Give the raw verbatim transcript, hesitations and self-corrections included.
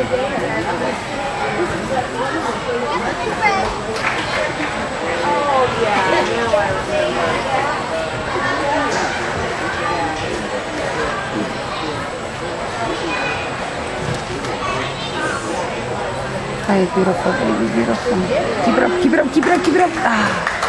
Oh, yeah, now I remember. Ay, beautiful, baby, beautiful. Keep it up, keep it up, keep it up, keep it up. Ah.